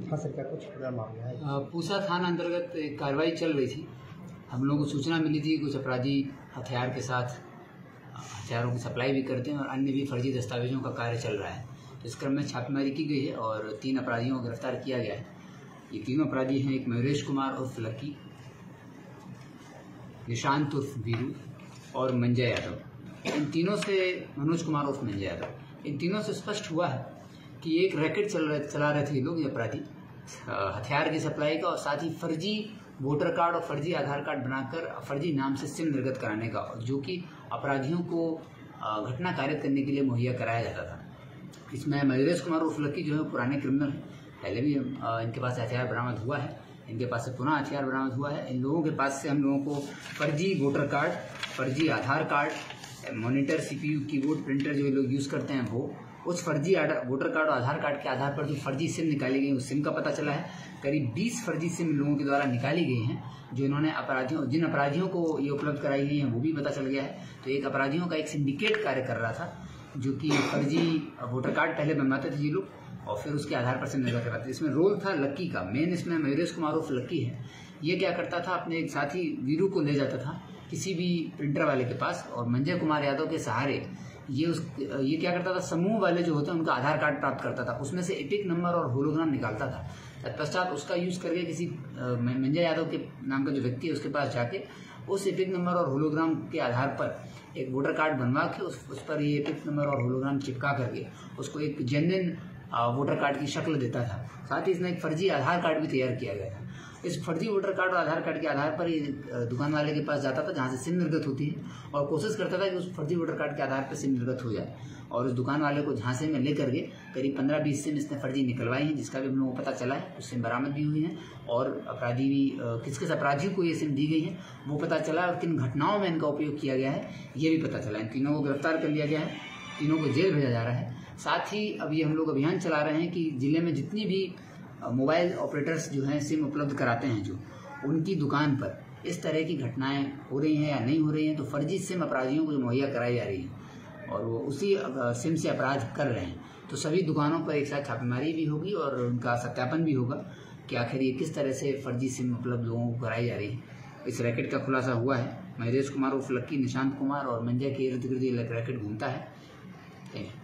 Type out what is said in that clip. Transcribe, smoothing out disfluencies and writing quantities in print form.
हाँ सर, क्या कुछ पूरा मामला है? पूसा थाना अंतर्गत एक कार्रवाई चल रही थी। हम लोगों को सूचना मिली थी कुछ अपराधी हथियार के साथ हथियारों की सप्लाई भी करते हैं और अन्य भी फर्जी दस्तावेजों का कार्य चल रहा है। तो इस क्रम में छापेमारी की गई है और 3 अपराधियों को गिरफ्तार किया गया है। ये तीनों अपराधी हैं, एक मयूरेश कुमार उर्फ लक्की, निशांत उर्फ वीरू और मंजय यादव। इन तीनों से मनोज कुमार उर्फ मंजय यादव, इन तीनों से स्पष्ट हुआ है कि एक रैकेट चला रहे थे ये लोग, ये अपराधी, हथियार की सप्लाई का और साथ ही फर्जी वोटर कार्ड और फर्जी आधार कार्ड बनाकर फर्जी नाम से सिम निर्गत कराने का, जो कि अपराधियों को घटना कारित करने के लिए मुहैया कराया जाता था। इसमें मयूरेश कुमार उर्फ लक्की जो है पुराने क्रिमिनल हैं, पहले भी इनके पास हथियार बरामद हुआ है, इनके पास से पुनः हथियार बरामद हुआ है। इन लोगों के पास से हम लोगों को फर्जी वोटर कार्ड, फर्जी Aadhaar card, monitor, CPU, keyboard, printer जो लोग यूज़ करते हैं वो, उस फर्जी वोटर कार्ड और आधार कार्ड के आधार पर जो फर्जी सिम निकाली गई उस सिम का पता चला है। करीब 20 फर्जी सिम लोगों के द्वारा निकाली गई हैं, जो इन्होंने जिन अपराधियों को ये उपलब्ध कराई गई हैं वो भी पता चल गया है। तो एक अपराधियों का एक सिंडिकेट कार्य कर रहा था, जो कि फर्जी वोटर कार्ड पहले बनवाते थे ये लोग और फिर उसके आधार पर सिम निर्गत कराते थे। इसमें रोल था लक्की का, मेन इसमें मयूरेश कुमार उर्फ लक्की है। ये क्या करता था, अपने एक साथी वीरू को ले जाता था किसी भी प्रिंटर वाले के पास और मंजय कुमार यादव के सहारे ये क्या करता था, समूह वाले जो होते हैं उनका आधार कार्ड प्राप्त करता था, उसमें से एपिक नंबर और होलोग्राम निकालता था। तत्पश्चात उसका यूज करके किसी मंजय यादव के नाम का जो व्यक्ति है उसके पास जाके उस एपिक नंबर और होलोग्राम के आधार पर एक वोटर कार्ड बनवा के उस पर ये एपिक नंबर और होलोग्राम चिपका करके उसको एक जेन्युइन वोटर कार्ड की शक्ल देता था। साथ ही इसमें एक फर्जी आधार कार्ड भी तैयार किया गया था। इस फर्जी वोटर कार्ड और आधार कार्ड के आधार पर ये दुकान वाले के पास जाता था जहाँ से सिम निर्गत होती है और कोशिश करता था कि उस फर्जी वोटर कार्ड के आधार पर सिम निर्गत हो जाए और उस दुकान वाले को झांसे में लेकर के करीब 15-20 सिम इसने फर्जी निकलवाई हैं, जिसका भी हम लोगों को पता चला है। उस सिम बरामद भी हुई हैं और अपराधी भी किस अपराधियों को ये सिम दी गई है वो पता चला और किन घटनाओं में इनका उपयोग किया गया है ये भी पता चला। इन तीनों को गिरफ्तार कर लिया गया है, तीनों को जेल भेजा जा रहा है। साथ ही अभी हम लोग अभियान चला रहे हैं कि जिले में जितनी भी मोबाइल ऑपरेटर्स जो हैं सिम उपलब्ध कराते हैं, जो उनकी दुकान पर इस तरह की घटनाएं हो रही हैं या नहीं हो रही हैं, तो फर्जी सिम अपराधियों को मुहैया कराई जा रही है और वो उसी सिम से अपराध कर रहे हैं, तो सभी दुकानों पर एक साथ छापेमारी भी होगी और उनका सत्यापन भी होगा कि आखिर ये किस तरह से फर्जी सिम उपलब्ध लोगों को कराई जा रही है। इस रैकेट का खुलासा हुआ है। मयूरेश कुमार उर्फ लक्की, निशांत कुमार और मंजय के इर्द गिर्द ये रैकेट घूमता है।